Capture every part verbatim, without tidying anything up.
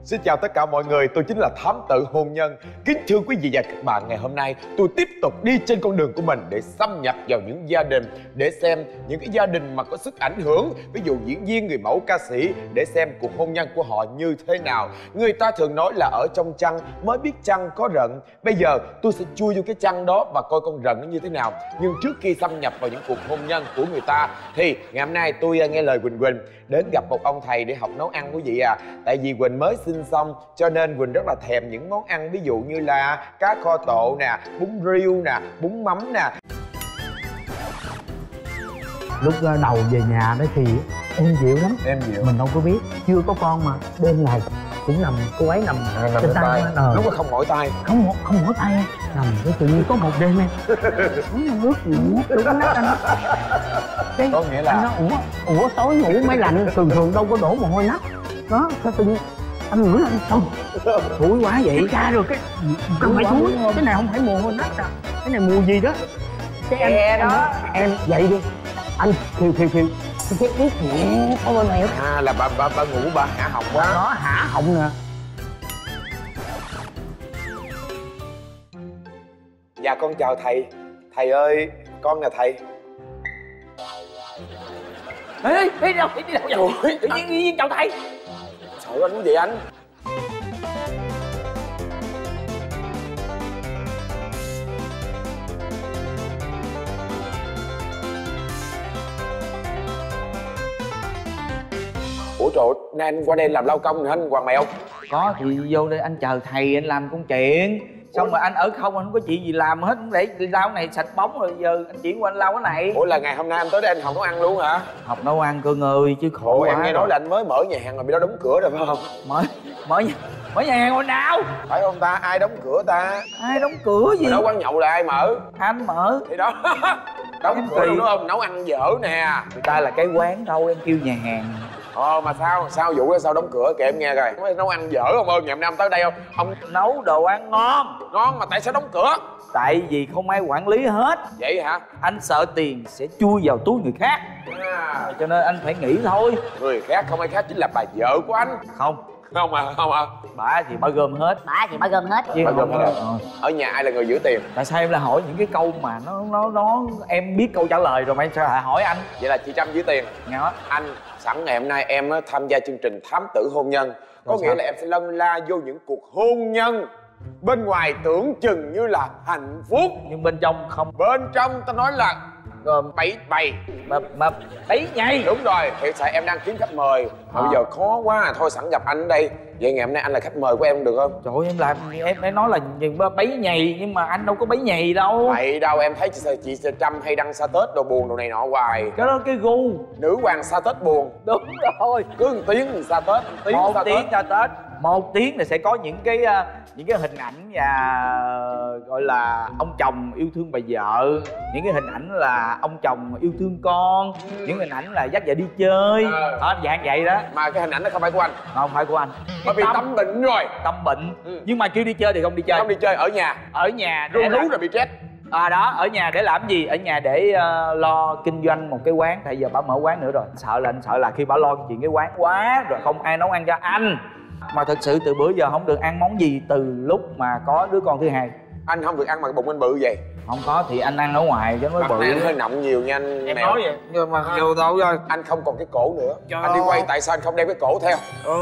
Xin chào tất cả mọi người, tôi chính là Thám Tử Hôn Nhân. Kính thưa quý vị và các bạn, ngày hôm nay tôi tiếp tục đi trên con đường của mình để xâm nhập vào những gia đình, để xem những cái gia đình mà có sức ảnh hưởng, ví dụ diễn viên, người mẫu, ca sĩ, để xem cuộc hôn nhân của họ như thế nào. Người ta thường nói là ở trong chăn mới biết chăn có rận. Bây giờ tôi sẽ chui vô cái chăn đó và coi con rận nó như thế nào. Nhưng trước khi xâm nhập vào những cuộc hôn nhân của người ta thì ngày hôm nay tôi nghe lời Quỳnh Quỳnh đến gặp một ông thầy để học nấu ăn quý vị à. Tại vì Quỳnh mới sinh xong cho nên Quỳnh rất là thèm những món ăn ví dụ như là cá kho tộ nè, bún riêu nè, bún mắm nè. Lúc đầu về nhà đó thì em dịu lắm, em dịu, mình đâu có biết, chưa có con mà đêm ngày cũng nằm, cô ấy nằm à, nằm trên tay, ờ. Lúc đó không mỏi tay, không không mỏi tay, nằm cái tự nhiên có một đêm em uống nước ngủ đúng nát anh. Cái có nghĩa là anh nói ủa ủa tối ngủ máy lạnh thường thường đâu có đổ mồ hôi nát đó, sao tự nhiên anh ngửi anh xong thúi quá vậy ra rồi cái không phải thúi, cái này không phải mồ hôi nát à, cái này mùi gì đó. Cái anh em đó em dậy đi anh kêu kêu kêu cái ít nhẹ ở bên này. À là bà bà bà ngủ bà hạ họng quá. Nó hạ họng nè. Dạ con chào thầy. Thầy ơi, con là thầy. Ê, đi đâu, đi đâu vậy? Tự nhiên nhiên chào thầy. Sợ anh cái gì anh? Ủa trời, nay anh qua đây làm lao công hả anh Hoàng Mèo? Có thì vô đây anh chờ thầy anh làm công chuyện. Xong rồi anh ở không, anh không có chuyện gì làm hết, để lau này sạch bóng rồi giờ anh chuyển qua anh lau cái này. Ủa là ngày hôm nay anh tới đây anh học nấu ăn luôn hả? Học nấu ăn cưng ơi chứ khổ. Ủa, quá. em nghe nói là anh mới mở nhà hàng mà bị đó đóng cửa rồi phải không? Mở mở nhà mở nhà hàng hồi nào? Phải không ta? Ai đóng cửa ta? Ai đóng cửa gì? Nấu quán nhậu là ai mở? Anh mở. Thì đó. Đóng em cửa luôn đúng không? Nấu ăn dở nè. Người ta là cái quán đâu, em kêu nhà hàng. Ờ mà sao? Sao vụ đó sao đóng cửa kể em nghe coi. Nấu ăn dở không ơn, ngày hôm nay ông tới đây không? Ông nấu đồ ăn ngon. Ngon mà tại sao đóng cửa? Tại vì không ai quản lý hết. Vậy hả? Anh sợ tiền sẽ chui vào túi người khác à. Cho nên anh phải nghĩ thôi. Người khác không ai khác chính là bà vợ của anh. Không. Không à, không à. Bà thì bao gồm hết. Bà thì bao gồm hết. Bao gồm hết. Ờ. Ở nhà ai là người giữ tiền? Tại sao em lại hỏi những cái câu mà nó nó nó em biết câu trả lời rồi mà em sao lại hỏi anh? Vậy là chị Trâm giữ tiền. Nghe đó. Anh sẵn ngày hôm nay em tham gia chương trình Thám Tử Hôn Nhân. Có rồi nghĩa sao? Là em sẽ lân la vô những cuộc hôn nhân bên ngoài tưởng chừng như là hạnh phúc, nhưng bên trong không. Bên trong ta nói là bẫy bày mà mà bẫy nhầy. Đúng rồi, hiện tại em đang kiếm khách mời mà à. Bây giờ khó quá à. Thôi sẵn gặp anh ở đây. Vậy ngày hôm nay anh là khách mời của em được không? Trời ơi em làm em phải nói là bẫy nhầy, nhưng mà anh đâu có bẫy nhầy đâu. Vậy đâu, em thấy chị, chị Trâm hay đăng sa tết đồ buồn đồ này nọ hoài. Cái đó cái gu nữ hoàng sa tết buồn. Đúng rồi. Cứ một tiếng sa tết, một tiếng một sa tiếng tết. sa tết một tiếng là sẽ có những cái những cái hình ảnh và gọi là ông chồng yêu thương bà vợ, những cái hình ảnh là ông chồng yêu thương con, ừ. những hình ảnh là dắt vợ đi chơi ờ. đó, dạng vậy đó. Mà cái hình ảnh đó không phải của anh. Không phải của anh. Bởi vì tâm, tâm bệnh rồi. Tâm bệnh. Ừ. Nhưng mà kêu đi chơi thì không đi chơi. Không đi chơi, ở nhà. Ở nhà ru rú rồi bị stress. À đó, ở nhà để làm gì? Ở nhà để uh, lo kinh doanh một cái quán. Tại giờ bà mở quán nữa rồi. Anh sợ là anh sợ là khi bà lo chuyện cái quán quá rồi không ai nấu ăn cho anh. Mà thật sự từ bữa giờ không được ăn món gì từ lúc mà có đứa con thứ hai. Anh không được ăn mà cái bụng anh bự vậy? Không có thì anh ăn ở ngoài cho nó bự. Anh hơi nọng nhiều nha anh. Em nói vậy nhưng mà nhiều đâu rồi. Anh không còn cái cổ nữa. Trời anh đi quay tại sao anh không đem cái cổ theo?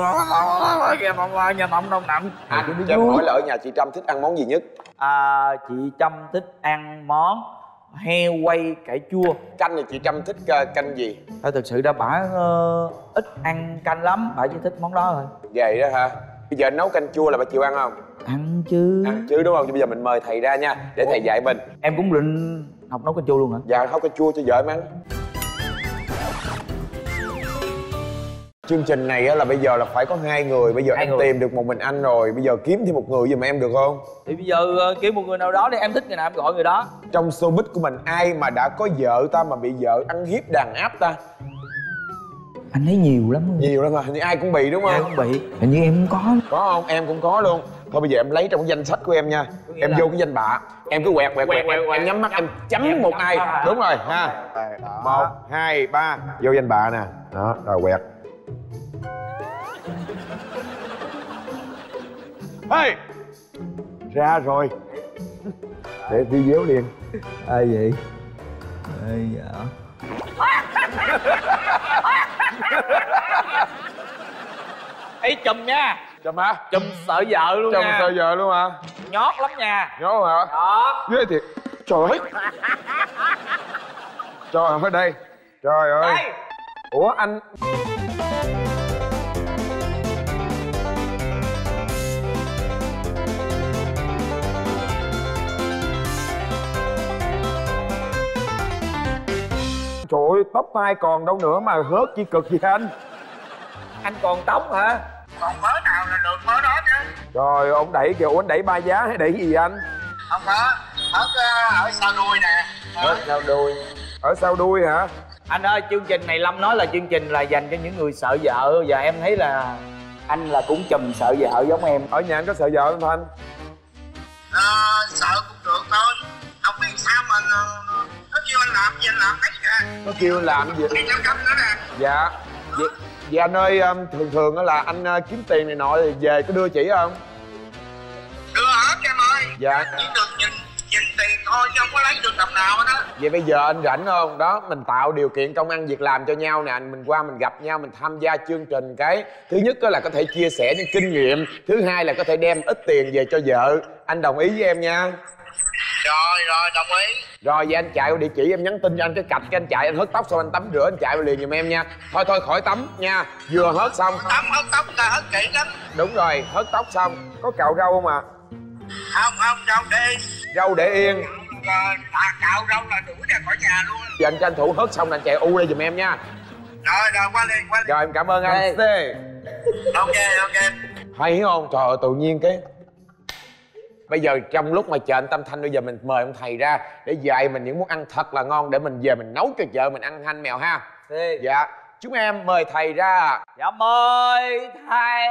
Nhà nọng nhà nọng nọng nọng. Anh cho em hỏi là ở nhà chị Trâm thích ăn món gì nhất? À, chị Trâm thích ăn món heo quay cải chua. Canh thì chị Trâm thích uh, canh gì? Thôi thực sự ra bả uh, ít ăn canh lắm, bả chỉ thích món đó thôi. Vậy đó hả? Bây giờ nấu canh chua là bà chịu ăn không? Ăn chứ. Ăn chứ đúng không? Bây giờ mình mời thầy ra nha, để thầy dạy mình. Em cũng định học nấu canh chua luôn hả? Dạ, nấu canh chua cho vợ em ăn. Chương trình này là bây giờ là phải có hai người. Bây giờ hai em người. Tìm được một mình anh rồi. Bây giờ kiếm thêm một người giùm em được không? Thì bây giờ uh, kiếm một người nào đó đi. Em thích người nào em gọi người đó. Trong showbiz của mình ai mà đã có vợ ta mà bị vợ ăn hiếp đàn áp ta? Anh thấy nhiều lắm luôn. Nhiều lắm mà, hình như ai cũng bị đúng không? Ai cũng bị. Hình như em cũng có. Có không? Em cũng có luôn. Thôi bây giờ em lấy trong cái danh sách của em nha. Em là... vô cái danh bạ. Em cứ quẹt quẹt quẹt, quẹt, quẹt. Em nhắm mắt em chấm em một ai. À. Đúng rồi ha. Một, hai, ba. Vô danh bạ nè. Đó, rồi quẹt. Hey, ra rồi. Để đi déo liền. Ai vậy? Ai dạ? Ê chùm nha. Chùm hả? Chùm sợ vợ luôn Chùm nha. sợ vợ luôn hả? Nhót lắm nha. Nhót hả? Đó. Ghê thiệt. Trời ơi. Trời ơi, đây. Trời ơi. Đây. Ủa anh... Trời ơi, tóc tai còn đâu nữa mà hớt chi cực vậy anh? Anh còn tóc hả? Còn mớ nào là được mớ đó chứ. Trời ơi, ông đẩy kìa, ủa anh đẩy ba giá hay đẩy gì anh? Không có, ở, ở sau đuôi nè. Rớt sau đuôi. Ở sau đuôi hả? Anh ơi, chương trình này Lâm nói là chương trình là dành cho những người sợ vợ. Và em thấy là anh là cũng chùm sợ vợ giống em. Ở nhà anh có sợ vợ không Thanh? Ờ, sợ cũng được thôi. Không biết sao mà nó kêu anh làm gì anh làm đấy kìa. Nó kêu anh làm gì? Đi chăm chăm nữa nè. Dạ. Vậy, vậy anh ơi, um, thường thường á là anh uh, kiếm tiền này nọ thì về có đưa chỉ không? Đưa hết em ơi. Dạ. Chỉ được nhìn, nhìn tiền thôi chứ không có lấy được đồng nào hết á. Vậy bây giờ anh rảnh không? Đó, mình tạo điều kiện công ăn việc làm cho nhau nè. Mình qua mình gặp nhau, mình tham gia chương trình cái. Thứ nhất là có thể chia sẻ những kinh nghiệm. Thứ hai là có thể đem ít tiền về cho vợ. Anh đồng ý với em nha. Rồi, rồi, đồng ý. Rồi vậy anh chạy qua địa chỉ em nhắn tin cho anh cái cạch cái anh chạy anh hớt tóc xong anh tắm rửa anh chạy vào liền giùm em nha. Thôi thôi khỏi tắm nha. Vừa hớt xong. Tắm hớt tóc ta hớt kỹ lắm. Đúng rồi, hớt tóc xong. Có cạo râu không ạ? À? Không, không, rau đi. Râu để yên. À, cạo rau là đuổi ra khỏi nhà luôn. Giờ anh tranh thủ hớt xong là anh chạy u đây giùm em nha. Rồi, rồi, qua liền, qua liền. Rồi em cảm ơn anh. C. Ok, ok. Hay không? Trời ơi, tự nhiên cái bây giờ trong lúc mà chờ anh Tâm Thanh, bây giờ mình mời ông thầy ra để dạy mình những món ăn thật là ngon để mình về mình nấu cho vợ mình ăn hanh mèo ha. Thì. Dạ, chúng em mời thầy ra. Dạ mời thầy.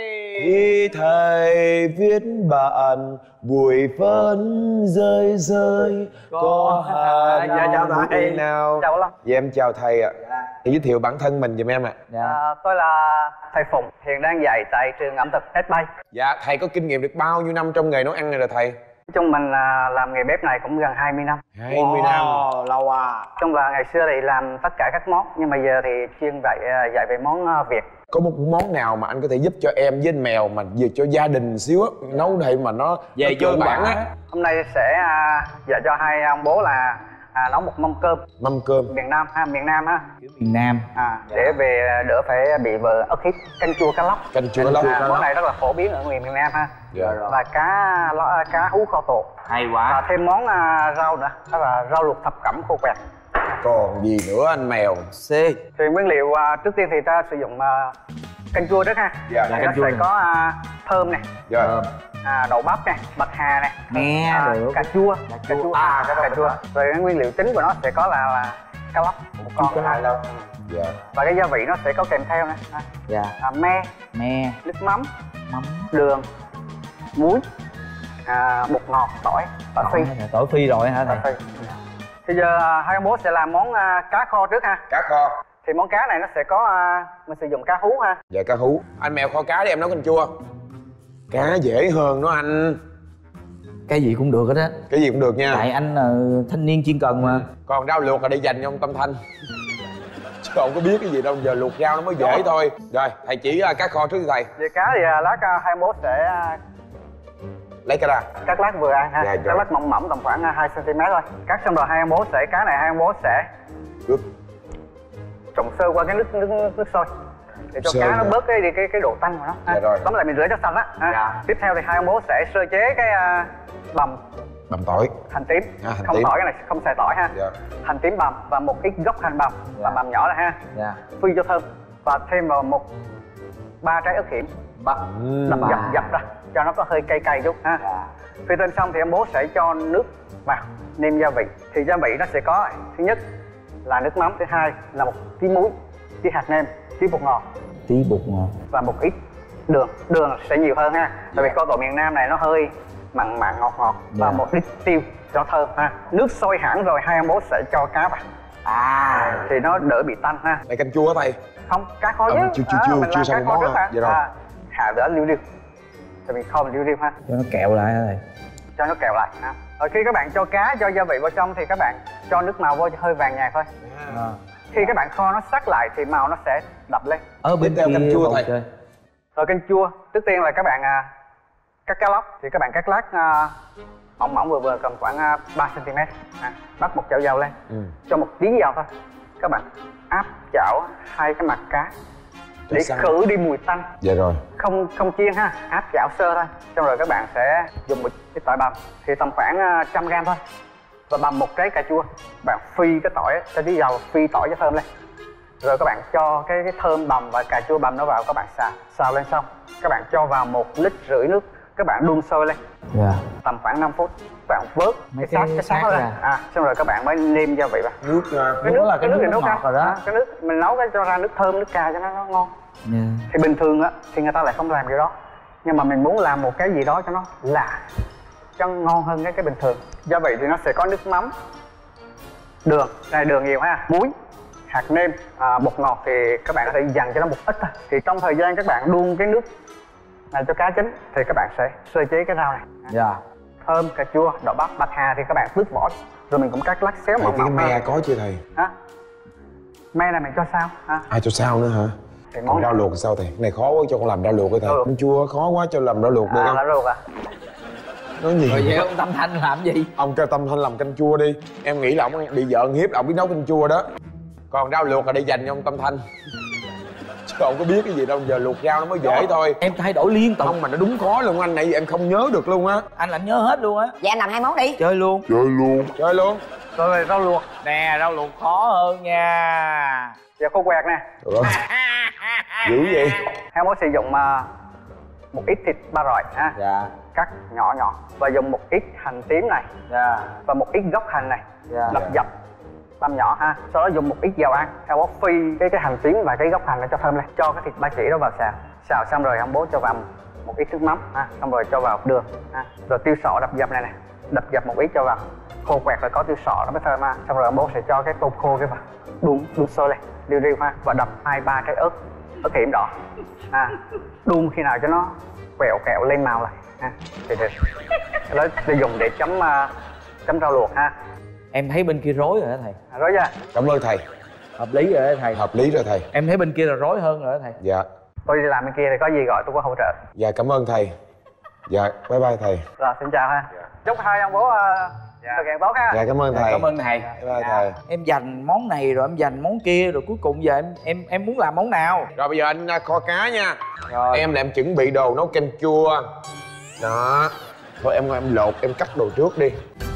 Khi thầy viết bản bụi phấn rơi rơi có hà dạ, chào thầy. nào. Chào lắm. Dạ em chào thầy ạ. Dạ. Thầy giới thiệu bản thân mình giùm em ạ. Dạ. À, tôi là thầy Phùng, hiện đang dạy tại trường ẩm thực Ét Bay. Dạ, thầy có kinh nghiệm được bao nhiêu năm trong nghề nấu ăn này rồi thầy? Nói chung mình là làm nghề bếp này cũng gần hai mươi năm. hai mươi năm. Wow, lâu à. Chung là ngày xưa thì làm tất cả các món, nhưng mà giờ thì chuyên dạy dạy về món Việt. Có một món nào mà anh có thể giúp cho em với anh Mèo mà về cho gia đình xíu á, nấu đây mà nó về nó cơ bản á. Hôm nay sẽ à, dạy cho hai ông bố là à, nấu một mâm cơm Mâm cơm miền Nam ha, miền Nam ha. Kiểu miền Nam. À, để về đỡ phải bị vợ ức hiếp. Canh chua cá lóc. canh chua cá lóc. À, món này rất là phổ biến ở miền miền Nam ha. Dạ. Và cá ló, cá hú kho tộ. Hay Và quá. thêm món à, rau nữa, đó là rau luộc thập cẩm khô quẹt. Còn gì nữa anh Mèo? C. Thì nguyên liệu à, trước tiên thì ta sử dụng à, canh chua trước ha. Dạ. Thì Canh nó chua sẽ này. có à, thơm này, Dạ. à, đậu bắp này, bạc hà này, Me à, được. cà chua, Cà chua. à, cà chua. Rồi cái nguyên liệu chính của nó sẽ có là, là cá lóc một con, Cá lóc. Dạ. và cái gia vị nó sẽ có kèm theo này, à, Dạ. à, me, Me. nước mắm, Mắm. đường, muối, à, bột ngọt, tỏi, tỏi phi. Tỏi phi rồi hả Tỏi thầy? phi. Bây giờ à, hai ông bố sẽ làm món à, cá kho trước ha. Cá kho. Thì món cá này nó sẽ có à, mình sử dụng cá hú ha. Dạ cá hú. Anh Mèo kho cá đi em nấu canh chua. Cá dễ hơn đó anh. Cái gì cũng được hết á. Cái gì cũng được nha. Tại anh uh, thanh niên chuyên cần mà. Còn rau luộc là để dành cho ông Tâm Thanh. Chứ không có biết cái gì đâu, giờ luộc rau nó mới dễ thôi. Rồi, thầy chỉ uh, cá kho trước đi thầy. Về cá thì à, lát à, hai ông bố sẽ à, Lấy cái ra. cắt lát vừa ăn ha. Dạ, Cắt rồi. lát mỏng mỏng tầm khoảng à, hai xăng ti mét thôi. Cắt xong rồi hai ông bố sẽ cá này hai ông bố sẽ Được. trộn sơ qua cái nước nước nước, nước sôi để cho Sơ cá nó hả? bớt cái đi cái cái độ tanh của nó. Dạ rồi. Tóm lại mình rửa cho sạch á. ha. Dạ. Tiếp theo thì hai ông bố sẽ sơ chế cái à, bằm, Bằm tỏi. hành tím. À, hành không tím. tỏi, cái này không xài tỏi ha. Dạ. Hành tím bằm và một ít gốc hành bằm, Dạ. và bằm nhỏ là ha. Dạ. Phi cho thơm và thêm vào một ba trái ớt hiểm, Bắt. đập Uhm. dập dập ra cho nó có hơi cay cay chút ha. Dạ. Phi tên xong thì ông bố sẽ cho nước vào nêm gia vị. Thì gia vị nó sẽ có thứ nhất là nước mắm, thứ hai là một tí muối, tí hạt nêm, tí bột ngọt Tí bột ngọt. và một ít đường. Đường sẽ nhiều hơn ha, tại vì kho tộ miền Nam này nó hơi mặn mặn ngọt ngọt. Và Dạ. một ít tiêu cho thơm ha. Nước sôi hẳn rồi hai ông bố sẽ cho cá vào À. thì nó đỡ bị tanh ha. Này canh chua hả thầy? Không, cá kho À, chứ. chưa- chưa- À, chưa- mình chưa làm xong cá món kho trước à? ha. Dạ rồi. À, hạ lửa liu liu thì mình kho mình riu riu ha, cho nó kẹo lại rồi. cho nó kẹo lại ha. Rồi khi các bạn cho cá, cho gia vị vào trong thì các bạn cho nước màu vô hơi vàng nhạt thôi. À. Khi các bạn kho nó sắc lại thì màu nó sẽ đậm lên. Ở bên Tiếp theo canh chua bầu thầy. trời. Rồi canh chua, trước tiên là các bạn à, cắt cá lóc thì các bạn cắt lát à, mỏng mỏng vừa vừa tầm khoảng à, ba xăng ti mét. À, bắt một chảo dầu lên, Ừ. cho một tí dầu thôi. Các bạn áp chảo hai cái mặt cá để Sao? khử đi mùi tanh. Dạ rồi. Không không chiên ha, áp chảo sơ thôi. Xong rồi các bạn sẽ dùng một cái tỏi bằm thì tầm khoảng à, trăm gram thôi. Và bằm một trái cà chua, bạn phi cái tỏi á, cho tí dầu, phi tỏi cho thơm lên. Rồi các bạn cho cái, cái thơm bằm và cà chua bằm nó vào, các bạn xào xào lên xong các bạn cho vào một lít rưỡi nước, các bạn đun sôi lên Dạ. tầm khoảng năm phút, các bạn vớt Mấy cái xác cái cái xác xác đó ra. lên, à xong rồi các bạn mới nêm gia vị vào. Nước à, Cái Nước là cái cái nước thì nấu ngọt canh rồi đó. à, cái nước mình nấu cái cho ra nước thơm nước cà cho nó, nó ngon. Dạ. Thì bình thường á thì người ta lại không làm cái đó, nhưng mà mình muốn làm một cái gì đó cho nó lạ, cho ngon hơn cái cái bình thường. Gia vị thì nó sẽ có nước mắm, đường, này đường nhiều ha, muối, hạt nêm, à, bột ngọt thì các bạn có thể dằn cho nó một ít thôi. Thì trong thời gian các bạn đun cái nước này cho cá chín thì các bạn sẽ sơ chế cái rau này. Dạ. Thơm, cà chua, đậu bắp, bạch hà thì các bạn tước vỏ, rồi mình cũng cắt lát xéo thầy mỏng cái mỏng me ha. có chưa thầy? Hả? Me này mình cho sao? Ha? Ai cho sao nữa hả? Thì Còn món rau luộc thì sao thầy? Cái này khó quá, cho con làm rau luộc với thầy. Rau luộc. Canh chua khó quá, cho làm rau luộc được à, không? là ruột à? Nói gì? Rồi vậy ông Tâm Thanh làm gì? Ông cho Tâm Thanh làm canh chua đi. Em nghĩ là ông bị vợ ăn hiếp là ông biết nấu canh chua đó. Còn rau luộc là để dành cho ông Tâm Thanh. Chứ ông có biết cái gì đâu, giờ luộc rau nó mới dễ thôi. Em thay đổi liên tục. Không mà nó đúng khó luôn anh, nãy giờ em không nhớ được luôn á. Anh lại nhớ hết luôn á. Vậy em làm hai món đi. Chơi luôn. Chơi luôn. Chơi luôn. Rồi rau luộc, Nè, rau luộc khó hơn nha. và khô quẹt nè. Được không? Dữ vậy. Heo muốn sử dụng uh, một ít thịt ba rọi ha, Dạ. cắt nhỏ nhỏ và dùng một ít hành tím này Dạ. và một ít gốc hành này, Dạ. đập dập băm nhỏ ha. Sau đó dùng một ít dầu ăn, Heo bố phi cái cái hành tím và cái gốc hành nó cho thơm lên, cho cái thịt ba chỉ đó vào xào. Xào xong rồi ông bố cho vào một ít nước mắm ha, xong rồi cho vào đường ha, rồi tiêu sọ đập dập này nè, đập dập một ít cho vào. Khô quẹt rồi có tiêu sọ nó mới thơm ha. Xong rồi ông bố sẽ cho cái tôm khô cái vào, đun đun sôi lên, riu riu ha, và đập hai ba trái ớt, ớt hiểm đỏ ha, đun khi nào cho nó quẹo kẹo lên màu lại ha, thì được. Cái đó để dùng để chấm uh, chấm rau luộc ha. Em thấy bên kia rối rồi đó thầy. À, rồi chưa? Cảm ơn thầy. Hợp lý rồi đó thầy. Hợp lý rồi thầy. Em thấy bên kia là rối hơn rồi đó thầy. Dạ. Tôi đi làm bên kia thì có gì gọi tôi có hỗ trợ. Dạ cảm ơn thầy. Dạ bye bye thầy. Rồi xin chào ha. Chúc hai ông bố uh, thực hiện tốt ha. Dạ cảm ơn thầy. Cảm ơn thầy. Bye bye thầy. Em dành món này rồi em dành món kia rồi cuối cùng giờ em em em muốn làm món nào? Rồi bây giờ anh à, kho cá nha. Rồi. Em là em chuẩn bị đồ nấu canh chua. Đó. Thôi em em lột, em cắt đồ trước đi.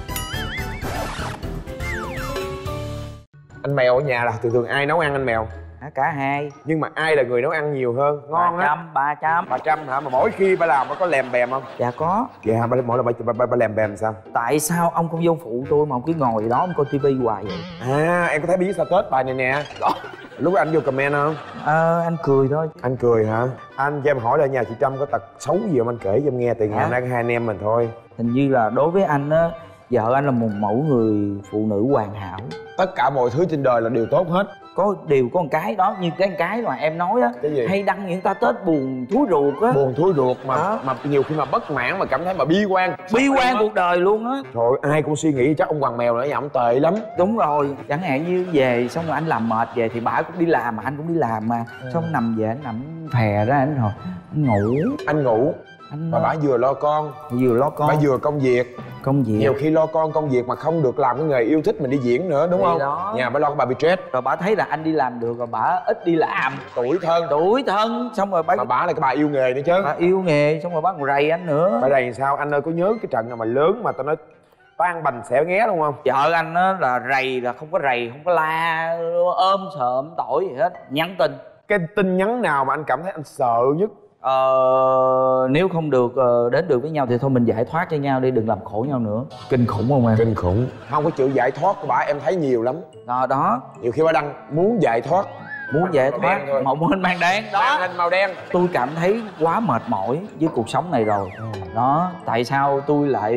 Anh Mèo ở nhà là thường thường ai nấu ăn anh Mèo? À, cả hai. Nhưng mà ai là người nấu ăn nhiều hơn? Ngon ba á. trăm ba trăm. Bà Trâm hả? Mà mỗi khi bà làm bà có lèm bèm không? Dạ có. Dạ, bà mỗi lần bà, bà, bà, bà lèm bèm sao? Tại sao ông không vô phụ tôi mà ông cứ ngồi đó ông coi tivi hoài vậy? À, em có thấy biết sao Tết bài này nè. Lúc đó anh vô comment không? Ờ, anh cười thôi. Anh cười hả? Anh cho em hỏi là nhà chị Trâm có tật xấu gì không anh kể cho em nghe, từ ngày Hả? hôm nay có hai anh em mình thôi. Hình như là đối với anh á, vợ anh là một mẫu người phụ nữ hoàn hảo. Tất cả mọi thứ trên đời là đều tốt hết. Có điều có một cái đó, như cái cái mà em nói á, Cái gì? hay đăng những ta Tết buồn thúi ruột á, Buồn thúi ruột mà Đó. mà nhiều khi mà bất mãn mà cảm thấy mà bi quan. bi quan cuộc đời luôn á. Trời, ai cũng suy nghĩ chắc ông Hoàng Mèo nữa nhà ông tệ lắm. Đúng rồi, chẳng hạn như về xong rồi anh làm mệt về thì bả cũng đi làm mà anh cũng đi làm mà, xong nằm về anh nằm phè ra anh rồi anh ngủ. Anh ngủ Anh mà bả vừa lo con, vừa lo con, bả vừa công việc. công việc. Nhiều khi lo con công việc mà không được làm cái nghề yêu thích mình đi diễn nữa, đúng Thì không? đó. Nhà bả lo cái bà bị stress, Rồi bả thấy là anh đi làm được rồi bả ít đi làm, tủi thân. tủi thân, xong rồi bả Mà bả là cái bà yêu nghề nữa chứ. bả yêu nghề, xong rồi bả còn rầy anh nữa. Bà đây sao anh ơi, có nhớ cái trận nào mà lớn mà tao nói tan bành xẻ nghé đúng không? Vợ anh á là rầy là không có rầy, không có la ôm sợm tội gì hết, nhắn tin. Cái tin nhắn nào mà anh cảm thấy anh sợ nhất? Ờ, nếu không được ờ, đến được với nhau thì thôi mình giải thoát cho nhau đi, đừng làm khổ nhau nữa. Kinh khủng không em? Kinh khủng. Không, có chữ giải thoát của bà em thấy nhiều lắm. Đó, đó, Nhiều khi bà đăng muốn giải thoát, muốn giải Màu thoát đen thôi. mộng hình mang đen đó đó. hình màu đen. Tôi cảm thấy quá mệt mỏi với cuộc sống này rồi. Đó, tại sao tôi lại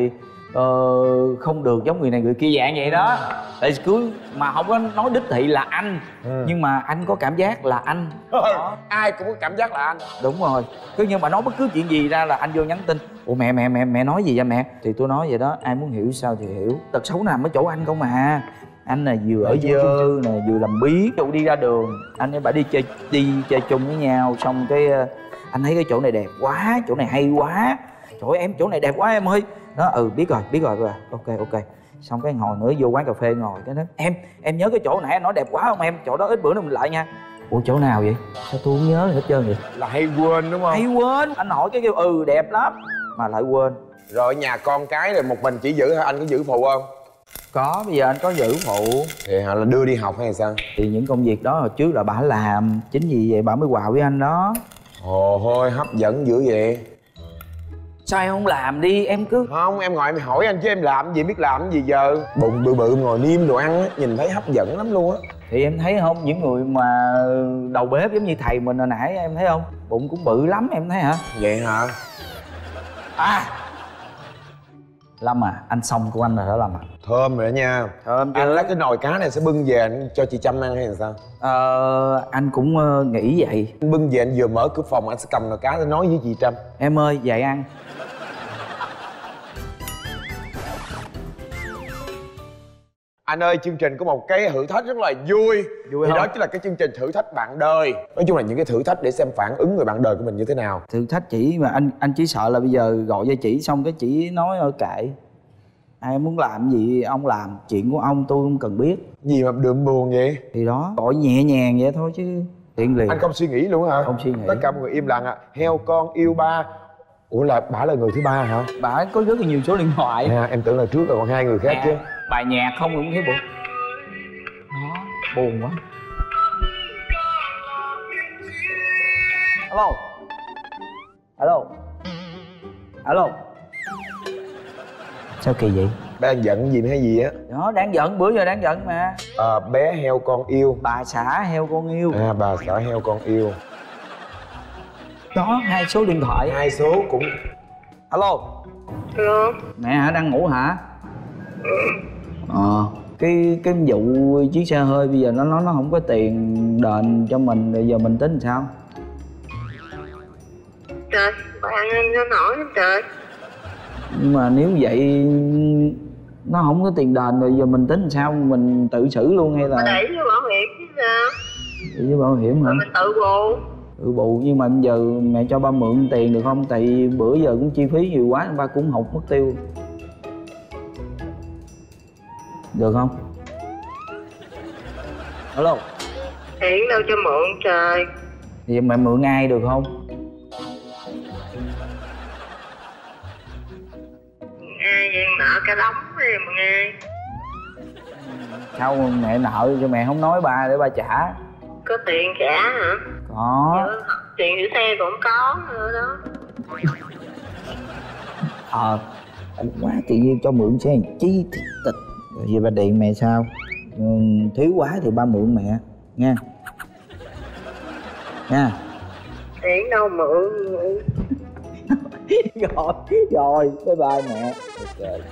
ờ, không được giống người này người kia dạng vậy đó. Tại cứ mà không có nói đích thị là anh, ừ. nhưng mà anh có cảm giác là anh. Đó. Ai cũng có cảm giác là anh. Đúng rồi. Cứ nhưng mà nói bất cứ chuyện gì ra là anh vô nhắn tin. Ủa mẹ mẹ mẹ mẹ nói gì vậy mẹ? Thì tôi nói vậy đó, ai muốn hiểu sao thì hiểu. Tật xấu nằm ở chỗ anh không à. Anh là vừa ở dơ nè, vừa làm biếng. Dụ đi ra đường, anh với bà đi chơi đi chơi chung với nhau, xong cái anh thấy cái chỗ này đẹp quá, chỗ này hay quá. Trời ơi em, chỗ này đẹp quá em ơi. Đó, ừ biết rồi, biết rồi, rồi. Ok ok. Xong cái ngồi nữa vô quán cà phê ngồi cái đó. Em, em nhớ cái chỗ nãy anh nói đẹp quá không em? Chỗ đó ít bữa nữa mình lại nha. Ủa chỗ nào vậy? Sao tôi không nhớ hết trơn vậy? Là hay quên đúng không? Hay quên. Anh hỏi cái kêu ừ đẹp lắm mà lại quên. Rồi nhà con cái rồi một mình chỉ giữ hả? Anh có giữ phụ không? Có, bây giờ anh có giữ phụ. Thì hả, là đưa đi học hay sao? Thì những công việc đó hồi trước là bả làm. Chính vì vậy bả mới quà với anh đó. Ồ hôi hấp dẫn dữ vậy. Sao em không làm đi, em cứ... Không, em ngồi em hỏi anh chứ em làm gì biết làm gì giờ. Bụng bự bự ngồi niêm đồ ăn á, nhìn thấy hấp dẫn lắm luôn á. Thì em thấy không, những người mà đầu bếp giống như thầy mình hồi nãy em thấy không? Bụng cũng bự lắm em thấy hả? Vậy hả? À Lâm à, anh xong của anh rồi đó Lâm à. Thơm rồi đó nha. Thơm chứ. Anh lấy cái nồi cá này sẽ bưng về anh cho chị Trâm ăn hay là sao? Ờ, anh cũng uh, nghĩ vậy. Anh bưng về anh vừa mở cửa phòng anh sẽ cầm nồi cá để nói với chị Trâm. Em ơi, dậy ăn. Anh ơi, chương trình có một cái thử thách rất là vui. Vui thì không? đó chính là cái chương trình thử thách bạn đời. Nói chung là những cái thử thách để xem phản ứng người bạn đời của mình như thế nào. Thử thách chỉ mà anh anh chỉ sợ là bây giờ gọi cho chị xong cái chị nói ở kệ. Ai muốn làm gì ông làm, chuyện của ông tôi không cần biết. Gì mà đượm buồn vậy? Thì đó, gọi nhẹ nhàng vậy thôi chứ tiện liền. Anh không suy nghĩ luôn hả? Không suy nghĩ. Tất cả mọi người im lặng à. Heo con yêu ba. Ủa là bả là người thứ ba hả? Bà có rất là nhiều số điện thoại. À, em tưởng là trước là còn hai người khác à, chứ. Bài nhạc không cũng thấy buồn. Đó, buồn quá. Alo. Alo. Alo. Sao kỳ vậy? Đang giận gì hay gì á? Đó, đáng giận, bữa giờ đáng giận mà. À, bé heo con yêu. Bà xã heo con yêu. À, bà xã heo con yêu. Đó, hai số điện thoại. Hai số cũng... Alo. Alo. Mẹ hả, đang ngủ hả? Ờ. Cái cái vụ chiếc xe hơi bây giờ nó nói nó không có tiền đền cho mình, bây giờ mình tính làm sao? Trời, bạn anh nó nổi lắm trời. Nhưng mà nếu vậy nó không có tiền đền rồi giờ mình tính làm sao? Mình tự xử luôn hay là... Mà đẩy với bảo hiểm chứ sao? Để với bảo hiểm hả? Rồi mình tự bù. Tự bù, nhưng mà bây giờ mẹ cho ba mượn tiền được không? Tại vì bữa giờ cũng chi phí nhiều quá, ba cũng hụt mất tiêu. Được không? Alo. Tiền đâu cho mượn trời. Vậy mẹ mượn ai được không? Ai vậy, nợ cả đống đi mượn ai? Sao mẹ nợ cho mẹ không nói ba để ba trả? Có tiền trả hả? Có. Chứ, tiền giữ xe cũng có nữa đó. Ờ à, quá tự nhiên cho mượn xe chi thiệt tịch. Rồi vậy ba điện mẹ sao? Ừ, thiếu quá thì ba mượn mẹ nha. Nha. Tiền đâu mượn. Rồi, rồi, bye bye mẹ. Ok.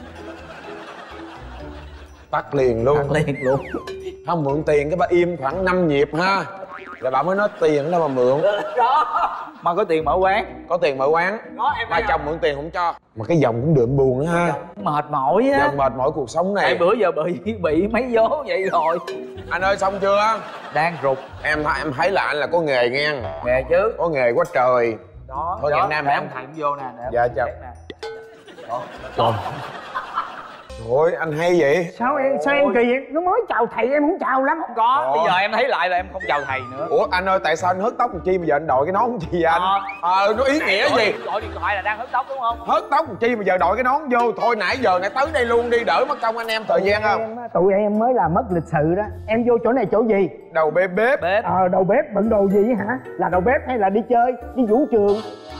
Tắt liền luôn. Tắt liền luôn. Không mượn tiền cái bà im khoảng năm nhịp ha. Rồi bà mới nói tiền đâu mà mượn. Đó. Mà có tiền mở quán. Có tiền mở quán. Đó, em ba chồng mượn tiền không cho. Mà cái dòng cũng đượm buồn nữa ha. Mệt mỏi á. Dòng mệt mỏi cuộc sống này. Tại bữa giờ bị bị mấy vố vậy rồi. Anh ơi xong chưa? Đang rụt. Em em thấy là anh là có nghề nghe. Nghề chứ. Có nghề quá trời. Đó. Thôi Việt Nam để em em thẳng vô nè. Để dạ chào. Đó. Trời. Trời anh hay vậy. Sao em sao em kỳ vậy? Nó mới chào thầy em không chào lắm. Không có. Ồ. Bây giờ em thấy lại là em không chào thầy nữa. Ủa anh ơi tại sao anh hớt tóc làm chi mà giờ anh đội cái nón chi anh? Ờ à, nó ý nghĩa gọi, gì? Gọi điện thoại là đang hớt tóc đúng không? Hớt tóc làm chi mà giờ đội cái nón vô. Thôi nãy giờ nãy tới đây luôn đi, đỡ mất công anh em thời gian không? Em, tụi em mới là mất lịch sự đó. Em vô chỗ này chỗ gì? Đầu bếp bếp. Bếp. Ờ đầu bếp bận đồ gì hả? Là đầu bếp hay là đi chơi, đi vũ trường? Trời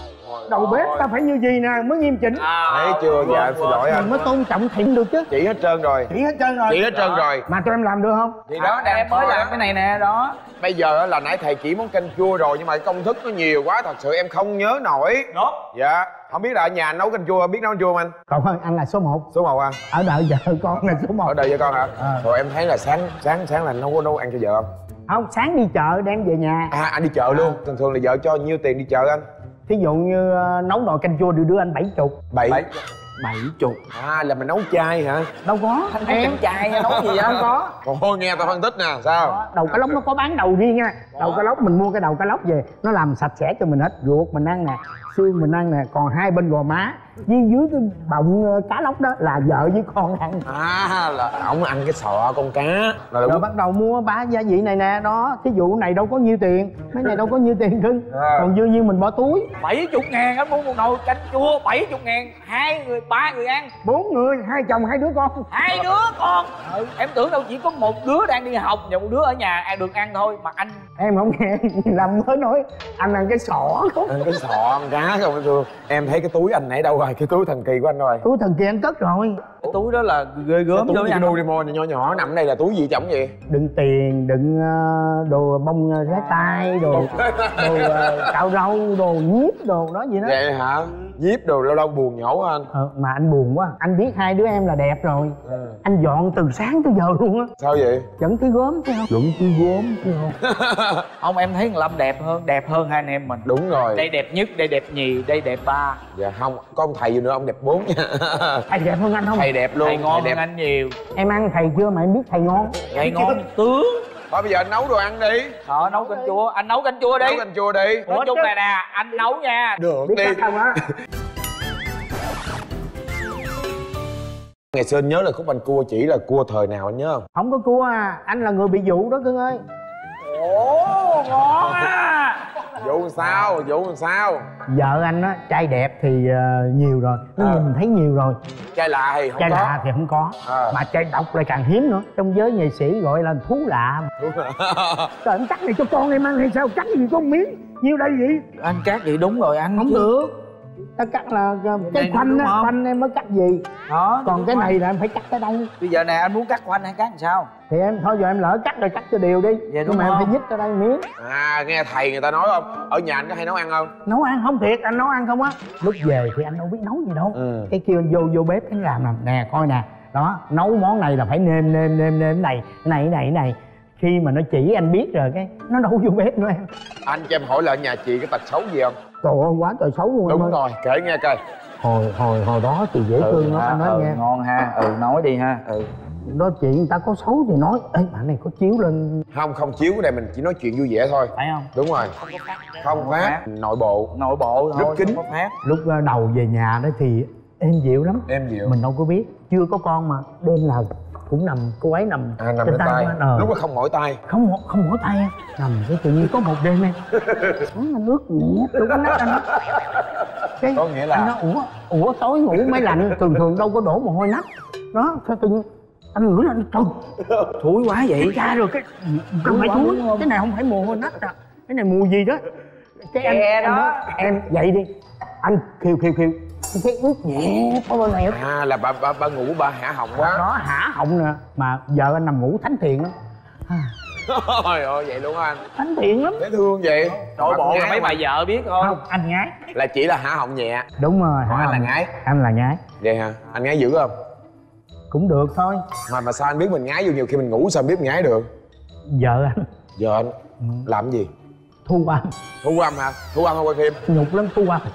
đầu bếp ta phải như gì nè mới nghiêm chỉnh. À, Thấy chưa? Dạ em xin lỗi anh. Mình mới tôn trọng thiện được chứ. Chỉ hết trơn rồi. Chỉ hết trơn rồi. Chỉ hết trơn rồi. Mà cho em làm được không? Thì đó đó đang em mới coi làm đó. cái này nè đó. Bây giờ là nãy thầy chỉ món canh chua rồi nhưng mà công thức nó nhiều quá thật sự em không nhớ nổi. Đúng. Dạ. Không biết là ở nhà nấu canh chua, biết nấu canh chua không anh? Còn hơn anh là số một. Số một à? Ở đợi vợ con là số một. Ở đây với con hả? À. Rồi em thấy là sáng sáng sáng là nấu nấu ăn cho vợ không? Không, sáng đi chợ đem về nhà. À anh đi chợ luôn. Thường thường là vợ cho nhiêu tiền đi chợ anh? Thí dụ như uh, nấu nồi canh chua đưa đưa anh bảy chục. Bảy. Bảy chục. À là mình nấu chay hả? Đâu có. Anh em chai nấu gì vậy? Không có. Ôi nghe tao phân tích nè, sao? Đầu cá lóc nó có bán đầu riêng nha. Đầu cá lóc mình mua cái đầu cá lóc về, nó làm sạch sẽ cho mình hết, ruột mình ăn nè, xương mình ăn nè, còn hai bên gò má với dưới cái bọng cá lóc đó là vợ với con ăn. À là ổng ăn cái sọ con cá. Là Rồi đúng. bắt đầu mua ba gia vị này nè, đó, thí dụ này đâu có nhiêu tiền, mấy này đâu có nhiêu tiền cưng. À. Còn dư nhiên mình bỏ túi. Bảy chục ngàn anh mua một nồi canh chua bảy chục ngàn. Hai người, ba người ăn. Bốn người, hai chồng hai đứa con. Hai đứa con. Ừ. Em tưởng đâu chỉ có một đứa đang đi học và một đứa ở nhà ăn được ăn thôi. Mà anh Em không nghe, làm mới nói anh ăn cái sọ không. Ăn cái sọ con cá không em thương. Em thấy cái túi anh nãy đâu rồi? Cái túi thần kỳ của anh rồi. Túi thần kỳ anh cất rồi. cái túi đó là ghê gớm Cái túi nha. cái Doraemon này nhỏ nhỏ nằm đây là túi gì chổng vậy? Đựng tiền, đựng uh, đồ bông uh, rái tay, đồ đồ uh, cạo râu, đồ nhíp, đồ đó gì đó. Vậy hả? Nhíp đồ lâu lâu buồn nhổ hả anh? Ờ, mà anh buồn quá, anh biết hai đứa em là đẹp rồi. Ừ. Anh dọn từ sáng tới giờ luôn á. Sao vậy? Vẫn thấy gớm chứ không? Vẫn thấy gớm chứ không? Không, em thấy thằng Lâm đẹp hơn, đẹp hơn hai anh em mình. Đúng rồi. Đây đẹp nhất, đây đẹp nhì, đây đẹp ba. Dạ không, có ông thầy gì nữa ông đẹp bốn nha. Thầy đẹp hơn anh không? Thầy đẹp luôn. Thầy ngon đẹp. hơn anh nhiều. Em ăn thầy chưa mà em biết thầy ngon. Thầy ngon tướng. Thôi bây giờ anh nấu đồ ăn đi. Ờ, nấu canh chua, anh nấu canh chua đi. Nấu canh chua đi. Nói chung là nè, anh nấu nha. Được Biết đi. cách không á? Ngày xưa anh nhớ là khúc anh cua chỉ là cua thời nào anh nhớ không? Không có cua à, anh là người bị dụ đó cưng ơi. Ồ, ngon à. Vụ sao? Vụ sao? Vợ anh á, trai đẹp thì uh, nhiều rồi. Nó À. nhìn thấy nhiều rồi. Trai lạ thì không Trai có. lạ thì không có. À. Mà trai độc lại càng hiếm nữa. Trong giới nghệ sĩ gọi là thú lạ. Đúng rồi. Trời, em cắt này cho con em ăn hay sao? Cắt gì có một miếng? Nhiêu đây vậy? Anh cắt vậy đúng rồi anh. Không chứ. được. Ta cắt là uh, cái Đây khoanh đúng á, không? khoanh em mới cắt gì. Đó. Còn cái này là em phải cắt tới đây. Bây giờ nè, anh muốn cắt khoanh hay cắt làm sao? Thì em thôi giờ em lỡ cắt rồi cắt cho đều đi. Vậy đúng Nhưng mà em không? phải nhích tới đây miếng. À nghe thầy người ta nói không? Ở nhà anh có hay nấu ăn không? Nấu ăn không thiệt, anh nấu ăn không á. Lúc về thì anh đâu biết nấu gì đâu. Ừ. Cái kêu anh vô vô bếp anh làm nè, nè coi nè. Đó, nấu món này là phải nêm nêm nêm nêm cái này, cái này cái này cái này. Khi mà nó chỉ anh biết rồi cái nó đâu vô bếp nữa em. Anh cho em hỏi là ở nhà chị cái tật xấu gì không? Trời ơi quá trời xấu luôn em Đúng ơi. rồi, kể nghe coi. Hồi hồi hồi đó thì dễ thương lắm anh nói ừ, nghe. ngon ha. Ừ, nói đi ha. Ừ. Đó chị người ta có xấu thì nói, ê bạn này có chiếu lên. Không, không chiếu cái này mình chỉ nói chuyện vui vẻ thôi. Phải không? Đúng rồi. Không phát, nội bộ. Nội bộ thôi, Rất kín. không có phát. Lúc ờ, đầu về nhà đó thì êm dịu lắm. Em dịu. Mình đâu có biết, chưa có con mà đêm nào cũng nằm, cô ấy nằm À nằm trên trên tay. của anh. Ờ. Lúc đó không mỏi tay. Không mỏi- không mỏi tay á. Nằm cái tự nhiên có một đêm em uống là nước nhẹ đúng cái nách anh. Cái Có nghĩa là- anh nói ủa ủa tối ngủ máy lạnh thường thường đâu có đổ mồ hôi nách đó, sao tự nhiên anh ngửi lên trời Thúi quá vậy. ra rồi cái không phải quá, thúi, đúng không? cái này không phải mồ hôi nách à, cái này mùi gì đó. Cái anh, Chè anh đó. nói, em dậy đi, anh kêu kêu kêu cái ướt nhẹ có bên này á. À là bà bà, bà ngủ bà hạ họng quá. Đó hả họng nè, mà vợ anh nằm ngủ thánh thiện lắm. Trời ơi vậy luôn á anh. Thánh thiện lắm. Dễ thương vậy. Nội bộ là Ngái mấy mà. bà vợ biết thôi. Không, anh ngái. Là chỉ là hạ họng nhẹ. Đúng rồi. Còn hả anh là họng. ngái. Anh là ngái. Vậy hả? Anh ngái dữ không? Cũng được thôi. Mà mà sao anh biết mình ngái vô, nhiều khi mình ngủ sao anh biết mình ngái được? Vợ anh Giờ anh làm cái gì? thu âm, Thu âm hả? Thu âm hay quay phim? nhục lắm thu âm.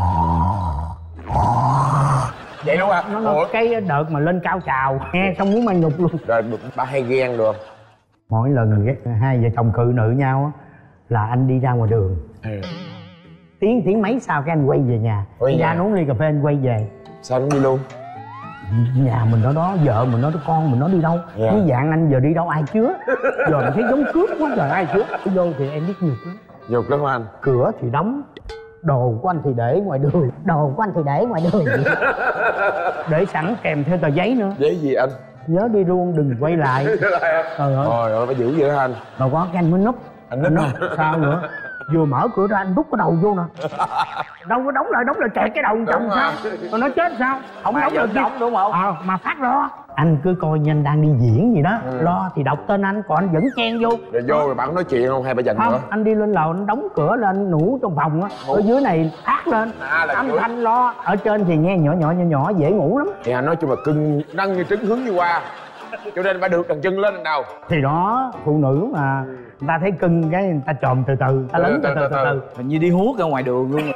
Vậy luôn hả? Nó, nó Ủa? cái đợt mà lên cao trào nghe xong muốn mang nhục luôn. Rồi bà hay ghen được không? Mỗi lần ghét- hai vợ chồng cự nữ nhau á là anh đi ra ngoài đường, Ừ. tiếng tiếng mấy sau cái anh quay về nhà, Quay anh ra nhà. uống ly cà phê anh quay về. Sao anh đi luôn? Nhà mình ở đó, vợ mình ở đó, con mình nó đi đâu. Dạ. Cái dạng anh giờ đi đâu ai chứa. Giờ mình thấy giống cướp quá trời ai chứa. Vô thì em biết nhục lắm. Nhục lắm hả anh? Cửa thì đóng, đồ của anh thì để ngoài đường, đồ của anh thì để ngoài đường. Để sẵn kèm theo tờ giấy nữa, Giấy gì anh? nhớ đi luôn đừng quay lại. Trời ơi. Trời ơi, phải dữ vậy đó anh. Rồi có cái anh mới núp. Anh núp hả? Sao nữa? vừa mở cửa ra anh đút cái đầu vô nè. Đâu có đóng lại, đóng lại kẹt cái đầu chồng sao? Còn nó chết sao? Không mà đóng được đóng đúng không? Ờ, mà phát lo. Anh cứ coi như anh đang đi diễn gì đó, ừ. Lo thì đọc tên anh, còn anh vẫn chen vô. Rồi vô rồi bạn nói chuyện không hay bà dành không, nữa? anh đi lên lầu anh đóng cửa lên anh ngủ trong phòng á. Ở dưới này phát lên, à, âm thanh lo. Ở trên thì nghe nhỏ nhỏ nhỏ nhỏ dễ ngủ lắm. Thì anh nói chung là cưng nâng như trứng hướng như hoa, cho nên phải được đằng chân lên đằng đầu. Thì đó, phụ nữ mà người ta thấy cưng cái người ta chồm từ từ, ta lớn từ từ từ từ. Hình như đi hút ra ngoài đường luôn.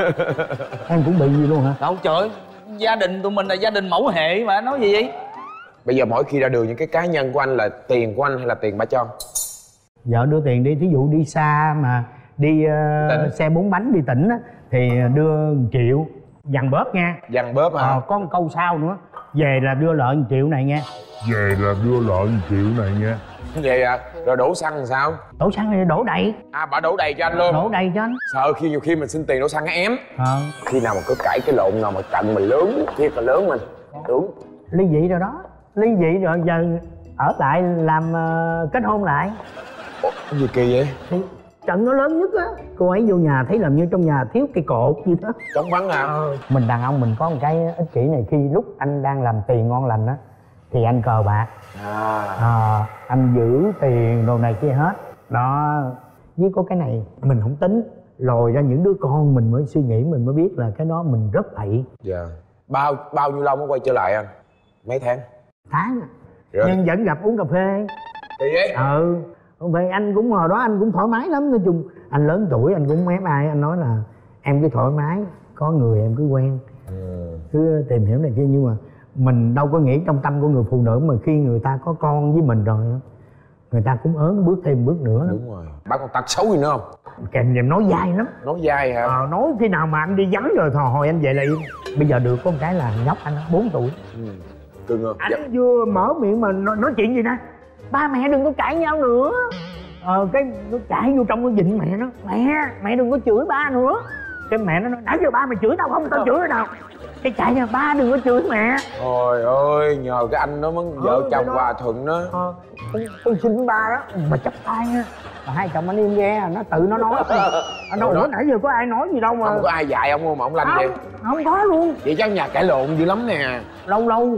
Em cũng bị gì luôn hả? Đâu trời ơi, gia đình tụi mình là gia đình mẫu hệ mà, nói gì vậy? Bây giờ mỗi khi ra đường những cái cá nhân của anh là tiền của anh hay là tiền bà cho? Vợ đưa tiền đi, thí dụ đi xa mà đi uh, xe bốn bánh đi tỉnh á thì đưa một triệu dằn bóp nha. Dằn bóp hả? Ờ, có một câu sau nữa, về là đưa lợi một triệu này nha. Về là đưa lợi một triệu này nha. Vậy à? Rồi đổ xăng làm sao? Đổ xăng thì đổ đầy. À, bà đổ đầy cho anh luôn? Đổ đầy cho anh. Sợ khi nhiều khi mình xin tiền đổ xăng nó ém. Ờ. Khi nào mà có cãi cái lộn nào mà trận mình lớn, thiệt là lớn mình tưởng ly dị rồi đó. Ly dị rồi giờ ở lại làm uh, kết hôn lại. Ủa, cái gì kỳ vậy? Thì trận nó lớn nhất á, cô ấy vô nhà thấy làm như trong nhà thiếu cây cột gì đó. Trống vắng hả? Ờ. Mình đàn ông mình có một cái ích kỷ này, khi lúc anh đang làm tiền ngon lành á thì anh cờ bạc. À. À, anh giữ tiền đồ này kia hết đó. Với có cái này mình không tính, lòi ra những đứa con mình mới suy nghĩ, mình mới biết là cái đó mình rất bậy. Dạ. Bao bao nhiêu lâu mới quay trở lại anh? Mấy tháng? Tháng. Rồi. Nhưng vẫn gặp uống cà phê. Thì vậy? Ừ. Vậy anh cũng hồi đó anh cũng thoải mái lắm. Nói chung anh lớn tuổi anh cũng ép ai, anh nói là em cứ thoải mái, có người em cứ quen, ừ. cứ tìm hiểu này kia. Nhưng mà mình đâu có nghĩ trong tâm của người phụ nữ mà khi người ta có con với mình rồi người ta cũng ớn bước thêm bước nữa. Đúng rồi. Bác còn tật xấu gì nữa không? Kèm nhầm nói dai lắm. Nói dai hả? Ờ, nói khi nào mà anh đi vắng rồi thò hồi anh về là im. Bây giờ được có một cái là nhóc anh bốn tuổi. Ừ. Cưng không? Anh dạ. vừa mở miệng mà nói, nói chuyện gì nè, ba mẹ đừng có cãi nhau nữa. Ờ, cái nó chạy vô trong nó dịnh mẹ nó, mẹ mẹ đừng có chửi ba nữa. Cái mẹ nó nói nãy giờ ba mày chửi tao không, tao chửi rồi nào. Cái chạy nha, ba đừng có chửi mẹ. Trời ơi, nhờ cái anh đó mới vợ ừ, chồng hòa thuận đó. Ờ, con, con xin ba đó mà chấp tay nha. Mà hai chồng anh im nghe, nó tự nó nói. Anh đâu, ủa nãy giờ có ai nói gì đâu mà. Không có ai dạy ông mà ông lanh vậy? Không có luôn. Vậy chắc nhà cãi lộn dữ lắm nè. Lâu lâu.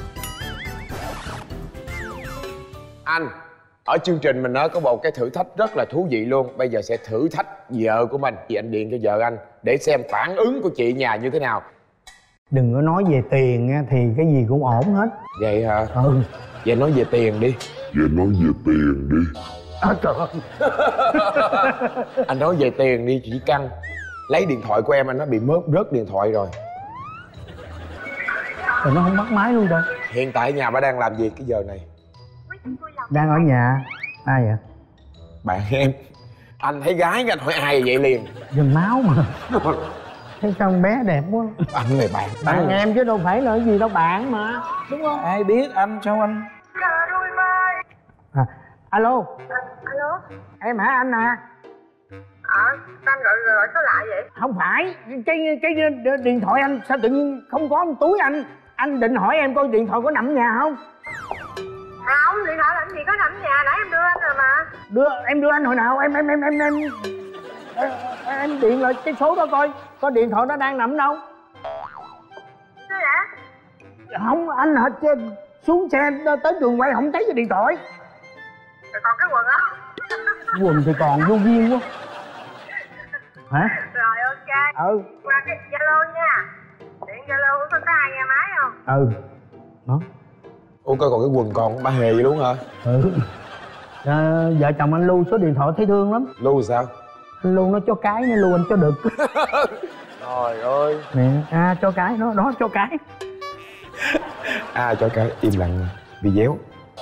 Anh, ở chương trình mình nó có một cái thử thách rất là thú vị luôn. Bây giờ sẽ thử thách vợ của mình. Chị anh điện cho vợ anh để xem phản ứng của chị nhà như thế nào. Đừng có nói về tiền thì cái gì cũng ổn hết. Vậy hả? Ừ. Vậy nói về tiền đi. Vậy nói về tiền đi. À, trời ơi. Anh nói về tiền đi chị Căn. Lấy điện thoại của em anh nó bị mớp rớt điện thoại rồi. Rồi nó không bắt máy luôn rồi. Hiện tại nhà bà đang làm gì cái giờ này? Đang ở nhà. Ai vậy? Bạn em. Anh thấy gái anh hỏi ai vậy liền? Dần máu mà. Thấy con bé đẹp quá. Anh này bạn. Bạn em chứ đâu phải là cái gì đâu, bạn mà. Đúng không? Ai biết anh, sao anh? À, alo. Alo. Em hả anh à? Ờ, sao anh gọi, gọi số lạ vậy? Không phải, cái cái điện thoại anh sao tự nhiên không có trong túi anh. Anh định hỏi em coi điện thoại có nằm ở nhà không? Không, điện thoại làm gì có nằm ở nhà, nãy em đưa anh rồi mà. Đưa, em đưa anh hồi nào? Em em em em em em, em điện lại cái số đó coi, có điện thoại nó đang nằm ở đâu? Sao vậy? Không, anh hả xuống xe tới trường quay không thấy cái điện thoại. Rồi còn cái quần á? Quần thì còn vô duyên quá. Hả? Rồi ok. Ừ. Qua cái Zalo nha. Điện Zalo có có ai nghe máy không? Ừ. Đó. Ủa coi còn cái quần còn ba hề vậy luôn hả? Ừ. À, vợ chồng anh Lưu số điện thoại thấy thương lắm. Lưu sao? Anh Lưu nó cho cái, nó Lưu anh cho đực. Trời ơi. Nè, à cho cái, nó đó cho cái. À cho cái, im lặng video.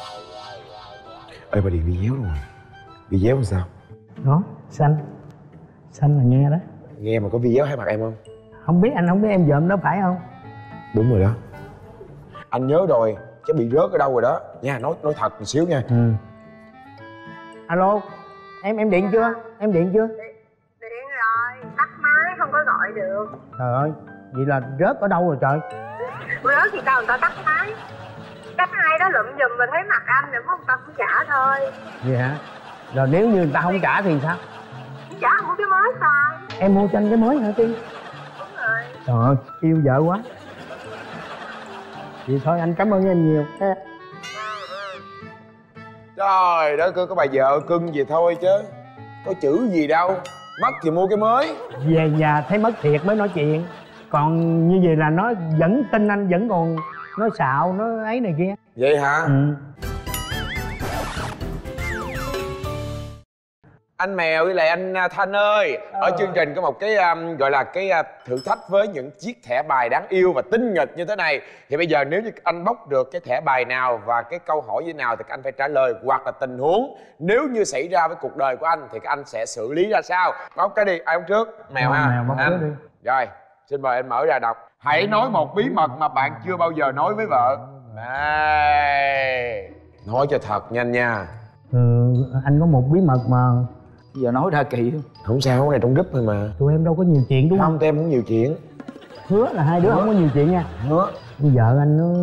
Ê bà điện video luôn rồi. Video làm sao? Đó, xanh. Xanh là nghe đó. Nghe mà có video hai mặt em không? Không biết, anh không biết em dợm đó phải không? Đúng rồi đó. Anh nhớ rồi, chứ bị rớt ở đâu rồi đó. Nha, nói nói thật một xíu nha. Ừ. Alo, em em điện chưa? Em điện chưa? Điện rồi, tắt máy không có gọi được. Trời ơi, vậy là rớt ở đâu rồi trời? Bữa đó thì tao người ta tắt máy. Cái hai đó lụm giùm mà thấy mặt anh thì không tao cũng trả thôi. Vậy hả? Rồi nếu như người ta không trả thì sao? trả anh mua cái mới xài. Em mua cho anh cái mới hả Tiên? Đúng rồi. Trời ơi, yêu vợ quá. Vậy thôi anh cảm ơn em nhiều. Trời đất ơi, có bà vợ cưng gì thôi chứ có chữ gì đâu. Mất thì mua cái mới. Về nhà thấy mất thiệt mới nói chuyện. Còn như vậy là nó vẫn tin anh, vẫn còn nói xạo, nó ấy này kia. Vậy hả? Ừ. Anh Mèo với lại anh Thanh ơi, ở chương trình có một cái um, gọi là cái uh, thử thách với những chiếc thẻ bài đáng yêu và tinh nghịch như thế này. Thì bây giờ nếu như anh bóc được cái thẻ bài nào và cái câu hỏi như nào thì anh phải trả lời, hoặc là tình huống nếu như xảy ra với cuộc đời của anh thì anh sẽ xử lý ra sao. Bóc cái đi, ai bóc trước? Mèo Ờ, ha? Mèo bóc trước đi. Rồi, xin mời anh mở ra đọc. Hãy nói một bí mật mà bạn chưa bao giờ nói với vợ. Đây. Nói cho thật nhanh nha. Ừ, anh có một bí mật mà Giờ nói ra kỳ không? Không sao, cái này trong group thôi mà. tụi em đâu có nhiều chuyện đúng không? Không, tụi em không nhiều chuyện. Hứa là hai đứa Hứa. không có nhiều chuyện nha. Hứa. Vợ anh nó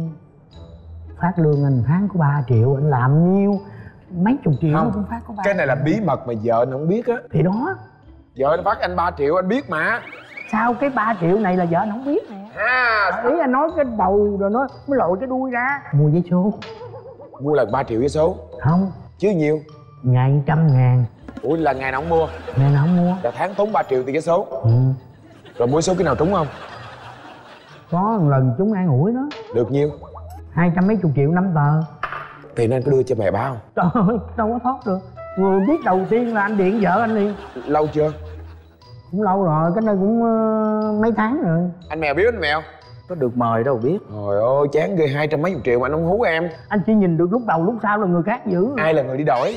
phát lương anh tháng có ba triệu, anh làm nhiêu mấy chục triệu Không, nó cũng phát có ba. Cái này là bí mật mà vợ anh không biết á. Thì đó, Vợ anh phát anh ba triệu anh biết mà. sao cái ba triệu này là vợ anh không biết nè. À, Ý anh nói cái đầu rồi nó mới lội cái đuôi ra. Mua giấy số. mua là ba triệu vé số. Không, Chứ nhiều. ngày trăm ngàn. Ủa là ngày nào không mua? Ngày nào không mua. Là tháng tốn ba triệu tiền vé số. Ừ. Rồi mua số cái nào trúng không? Có một lần chúng an ủi đó. Được nhiêu? Hai trăm mấy chục triệu năm tờ. Tiền anh có đưa cho mẹ ba không? Trời ơi, đâu có thoát được. Người biết đầu tiên là anh điện vợ anh liền. Lâu chưa? Cũng lâu rồi, cái này cũng uh, mấy tháng rồi. Anh Mèo biết anh Mèo? Có được mời đâu biết. Trời ơi, chán ghê, hai trăm mấy chục triệu mà anh không hú em. Anh chỉ nhìn được lúc đầu, lúc sau là người khác giữ. Ai là người đi đổi?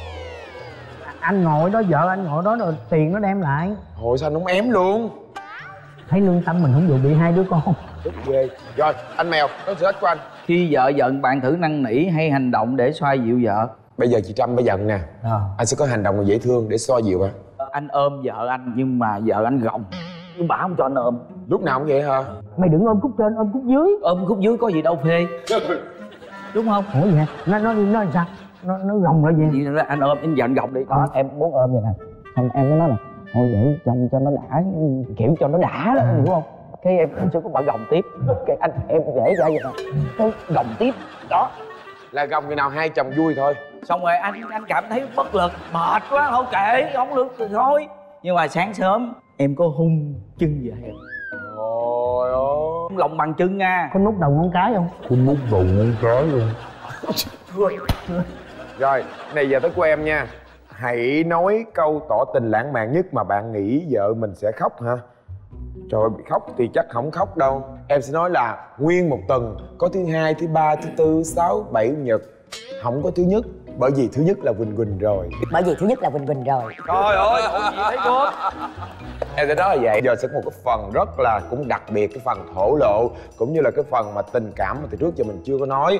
Anh ngồi đó, vợ anh ngồi đó rồi tiền nó đem lại. Hồi sao anh không ém luôn? Thấy lương tâm mình không được bị hai đứa con. Rất ghê. Rồi, anh Mèo, đó thử thách của anh. Khi vợ giận bạn thử năn nỉ hay hành động để xoa dịu vợ. Bây giờ chị Trâm bây giận nè. À. Anh sẽ có hành động dễ thương để xoa dịu bà. Anh ôm vợ anh nhưng mà vợ anh gồng, nhưng bà không cho anh ôm. Lúc nào cũng vậy hả? Mày đừng ôm khúc trên, ôm khúc dưới. Ôm khúc dưới có gì đâu phê. Đúng không? Ủa vậy? Nó nó nó làm sao? Nó nó gồng lại vậy? Vậy là anh ôm, anh giận gồng đi. Đó, em muốn ôm vậy nè. Xong em mới nói là thôi vậy chồng cho nó đã, kiểu cho nó đã đó, hiểu không? Cái em, em sẽ có bà gồng tiếp. Cái anh em để ra vậy nè. Cái gồng tiếp. Đó. Là gồng người nào hai chồng vui thôi. Xong rồi anh anh cảm thấy bất lực, mệt quá, thôi kệ, không được thì thôi. Nhưng mà sáng sớm em có hung chân vợ em. Ôi ôi. Lòng bằng chân nha. Có nút đầu ngón cái không? Có nút đầu ngón cái luôn. Rồi, này giờ tới của em nha. Hãy nói câu tỏ tình lãng mạn nhất mà bạn nghĩ vợ mình sẽ khóc hả? Trời ơi, khóc thì chắc không khóc đâu. Em sẽ nói là nguyên một tuần có thứ hai, thứ ba, thứ tư, sáu, bảy, nhật. Không có thứ nhất, bởi vì thứ nhất là Quỳnh Quỳnh rồi. Bởi vì thứ nhất là Quỳnh Quỳnh rồi. Trời ơi, ủa gì thấy cô? Em sẽ nói là vậy. Giờ sẽ có một cái phần rất là cũng đặc biệt, cái phần thổ lộ cũng như là cái phần mà tình cảm mà từ trước giờ mình chưa có nói.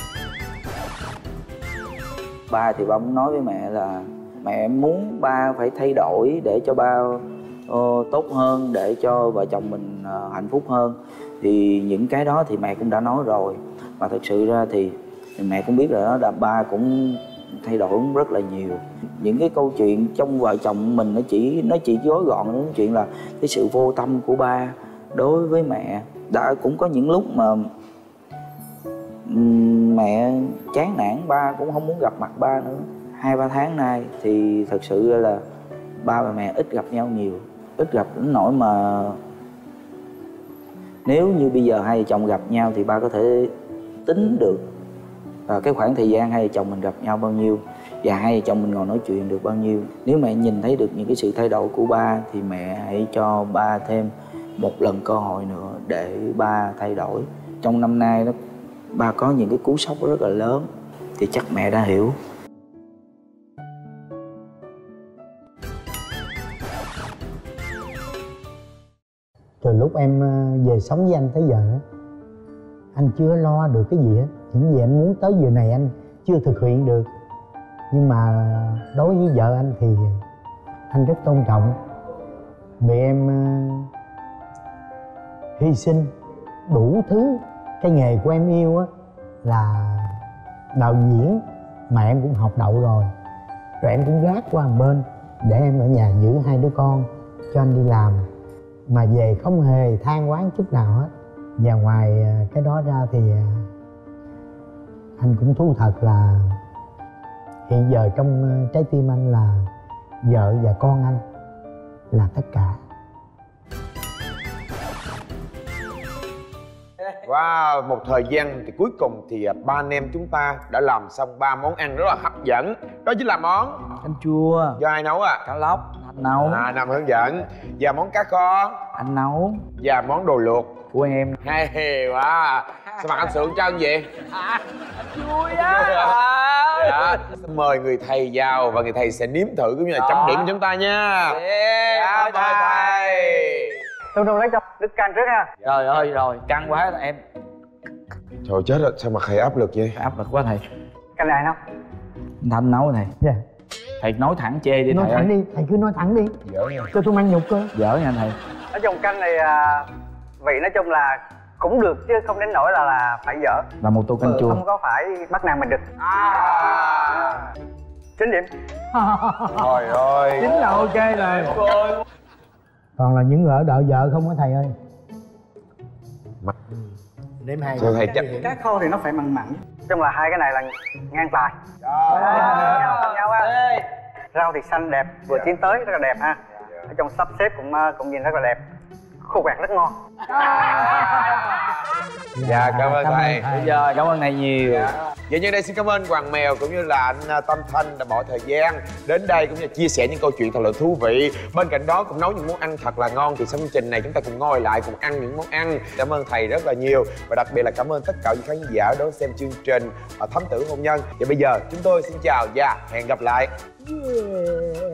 Ba thì ba muốn nói với mẹ là mẹ muốn ba phải thay đổi để cho ba uh, tốt hơn, để cho vợ chồng mình uh, hạnh phúc hơn. Thì những cái đó thì mẹ cũng đã nói rồi. Mà thật sự ra thì, thì mẹ cũng biết rồi đó, là ba cũng thay đổi cũng rất là nhiều. Những cái câu chuyện trong vợ chồng mình nó chỉ nó chỉ gói gọn đến chuyện là cái sự vô tâm của ba đối với mẹ. Đã cũng có những lúc mà mẹ chán nản, ba cũng không muốn gặp mặt ba nữa. Hai ba tháng nay thì thật sự là ba và mẹ ít gặp nhau nhiều, ít gặp đến nỗi mà nếu như bây giờ hai vợ chồng gặp nhau thì ba có thể tính được à, cái khoảng thời gian hai vợ chồng mình gặp nhau bao nhiêu và hai vợ chồng mình ngồi nói chuyện được bao nhiêu. Nếu mẹ nhìn thấy được những cái sự thay đổi của ba thì mẹ hãy cho ba thêm một lần cơ hội nữa để ba thay đổi. Trong năm nay đó, ba có những cái cú sốc rất là lớn thì chắc mẹ đã hiểu. Từ lúc em về sống với anh tới giờ á, anh chưa lo được cái gì hết. Những gì anh muốn tới giờ này anh chưa thực hiện được. Nhưng mà đối với vợ anh thì anh rất tôn trọng. Vì em hy sinh đủ thứ. Cái nghề của em yêu á là đạo diễn, mà em cũng học đậu rồi. Rồi em cũng gác qua một bên. để em ở nhà giữ hai đứa con cho anh đi làm, mà về không hề than oán chút nào hết. Và ngoài cái đó ra thì anh cũng thú thật là hiện giờ trong trái tim anh là vợ và con anh là tất cả. Wow, một thời gian thì cuối cùng thì ba anh em chúng ta đã làm xong ba món ăn rất là hấp dẫn. Đó chính là món canh chua do ai nấu à? cá lóc anh nấu, À, Nam hướng dẫn. Và món cá kho anh nấu, và món đồ luộc của em. hay quá. Sao mặt anh sượng trân vậy? Vui á. Dạ. Mời người thầy vào và người thầy sẽ nếm thử cũng như là chấm điểm cho chúng ta nha. Dạ, mời thầy. Tôi đâu lấy cho Đức canh trước ha. Trời ơi rồi căng quá em. Trời chết rồi, sao mà thầy áp lực vậy? Áp lực quá thầy. Canh này không? Anh Thanh nấu thầy. Dạ. Thầy nói thẳng chê đi Nói thầy thẳng ơi. đi, thầy cứ nói thẳng đi. Dở nha. Cho tôi mang nhục cơ. Dở nha thầy. Nói chung canh này à, vị nói chung là cũng được chứ không đến nỗi là là phải dở. Là một tô canh chua. Không có phải bắt nạt mình được. À. Chín điểm. Trời ơi. Chính là ok rồi. Còn là những ở đợi vợ không á thầy ơi. Mặt. Đêm hai. Thưa thầy chắc. Cá khô thì nó phải mặn mặn. Nói chung là hai cái này là ngang tài. Trời Nhau, nhau á. Rau thì xanh đẹp, vừa chín tới rất là đẹp ha. Ở trong sắp xếp cũng cũng nhìn rất là đẹp. Khô quẹt rất ngon. Dạ, cảm ơn thầy. Bây giờ cảm ơn thầy nhiều. Vậy nhân đây xin cảm ơn Hoàng Mèo cũng như là anh Tâm Thanh đã bỏ thời gian đến đây cũng như là chia sẻ những câu chuyện thật là thú vị. Bên cạnh đó cũng nấu những món ăn thật là ngon. Thì sau chương trình này chúng ta cùng ngồi lại cùng ăn những món ăn. Cảm ơn thầy rất là nhiều và đặc biệt là cảm ơn tất cả những khán giả đón xem chương trình Thám Tử Hôn Nhân. Và bây giờ chúng tôi xin chào và hẹn gặp lại. Yeah.